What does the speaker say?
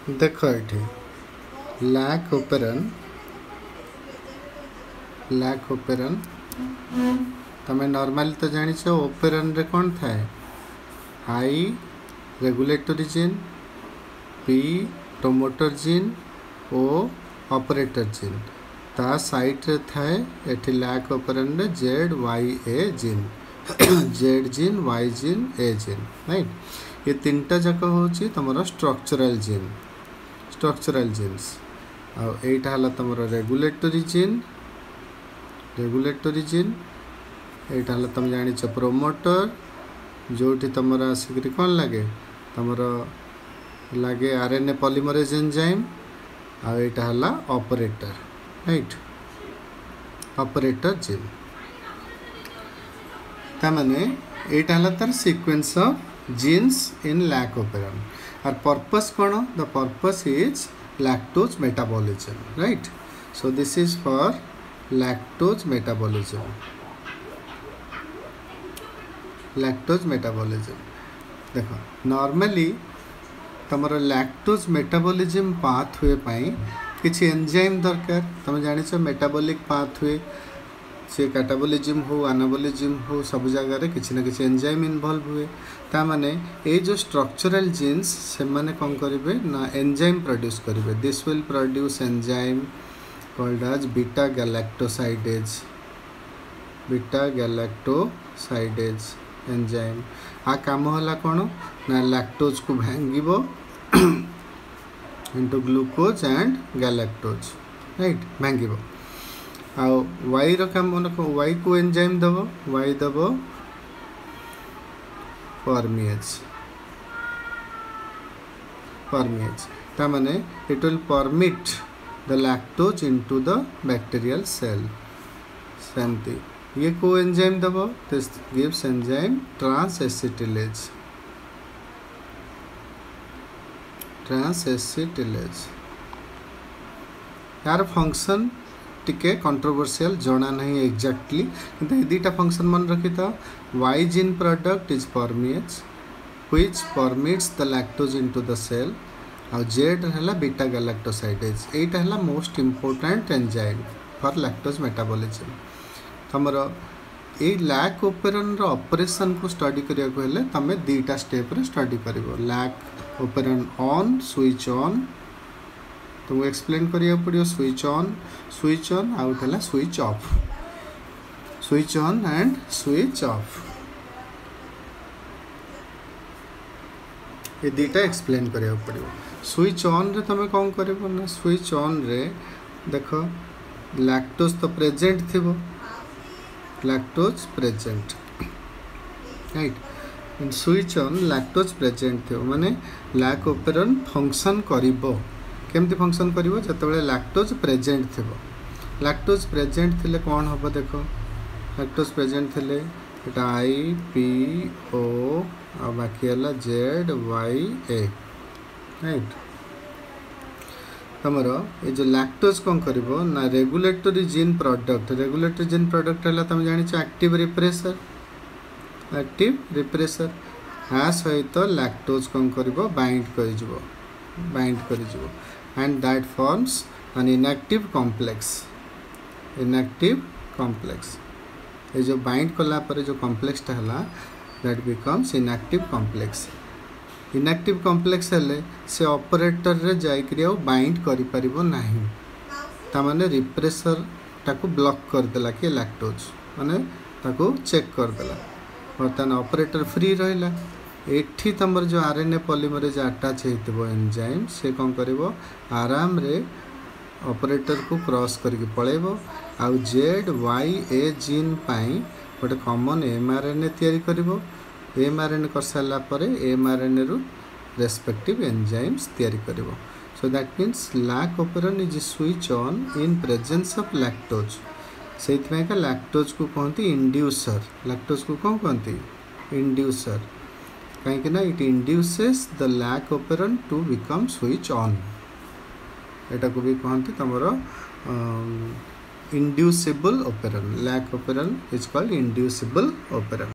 देख ये lack operon तमें नॉर्मली तो जानिछ ओपेरन रे कौन थाए हाई regulatory gene P promoter gene O operator gene ता साइट रे थाए एठी लैक ओपेरन रे Z Y A gene Z gene Y gene A gene right ये तीनटा जाक होची तमरो स्ट्रक्चरल जीन्स आ एटा हला तमरो रेगुलेटरी जीन एटा हला तुम जानिछ प्रोमोटर जोठी तमरा आसिकरी कौन लगे तमरो लगे आरएनए पॉलीमरेज एंजाइम आ एटा हला ऑपरेटर राइट ऑपरेटर जीन तामाने एटा हला तार sequence of genes in lac operon और पर्पस कौन the purpose is lactose metabolism right so this is for lactose metabolism देखो नॉर्मली तमरो लैक्टोज मेटाबॉलिज्म पाथवे पाई किछि एंजाइम दरकार तुम जानिछ मेटाबॉलिक पाथवे से कैटाबॉलिज्म हो एनाबॉलिज्म हो सब जगह किसी ना किसी एंजाइम इन्वॉल्व हुए ता माने ये जो स्ट्रक्चरल जीन्स से माने कौन करेंगे ना एंजाइम प्रोड्यूस करेंगे this will produce enzyme called as beta galactosidase enzyme आ काम होला कौन ना लैक्टोज को भांगिबो into glucose and galactose right भांगिबो आ वाई रकम वाई को एंजाइम दबो वाई दबो परमेज ता माने it will permit the lactose into the bacterial cell सेमती ये को एंजाइम दबो दिस गिव्स एंजाइम ट्रांसएसिटिलेज यार फंक्शन टिके कंट्रोवर्शियल जना नहीं एक्जाक्टली किंतु दीटा फंक्शन मन रखी था Y gene product is permease which permits the lactose into the cell आ जेड हला बीटा गैलेक्टोसाइडेज एटा हला most important enzyme for lactose metabolism तमरो ए लैक ओपेरन रो ऑपरेशन को स्टडी करिया को हेले तमे दीटा स्टेप रे स्टडी करिवो lac operon on switch on तुमको एक्सप्लेन करिया पड़ियो स्विच ऑन आउट है switch on and switch off ये दीटा एक्सप्लेन करिया पड़ियो स्विच ऑन रे तुम कौन करिवो ना स्विच ऑन रे देखो लैक्टोज तो प्रेजेंट थिबो lactose present right in switch on lactose present थिबो माने लैक ओपेरन फंक्शन करिवो केमती फंक्शन करिवो जतबेले लैक्टोज प्रेजेंट थिबो लैक्टोज प्रेजेंट थिले कौन होबो देखो लैक्टोज प्रेजेंट थिले एटा आई पी ओ आ बाकी हला जेड वाई ए राइट तमरो ये जो लैक्टोज कौन करिवो ना रेगुलेटरी जीन प्रोडक्ट हला तुम जानिछ एक्टिव रिप्रेसर हा सहित लैक्टोज कौन करिवो बाइंड करिजिवो and that forms an inactive complex ये जो बाइंड कला पर जो कॉम्प्लेक्स टा हला that becomes inactive complex हेले से ऑपरेटर रे जाई करिया बाइंड करि परिबो नाही ता माने रिप्रेसर टाको ब्लॉक कर देला कि लैक्टोज माने ताको चेक कर देला बर्तन ऑपरेटर फ्री रहला एठी तमर जो आरएनए पॉलीमरेज अटैच हेतिबो एंजाइम से कौन करिवो आराम रे ऑपरेटर को क्रॉस करके पळेबो आ जेड वाई ए जीन पाई गोटे कॉमन एमआरएनए तैयारी करिवो एमआरएनए कर साला परे एमआरएनए रु रेस्पेक्टिव एंजाइम्स तैयारी करिवो so that means lac operon is switch on in presence of lactose सेइथमे का लैक्टोज को कहंती इंड्यूसर लैक्टोज को कौन कहंती इंड्यूसर कहीं ना it induces the lac operon to become switch on एटा को भी कहते तमरो inducible operon lac operon is called inducible operon.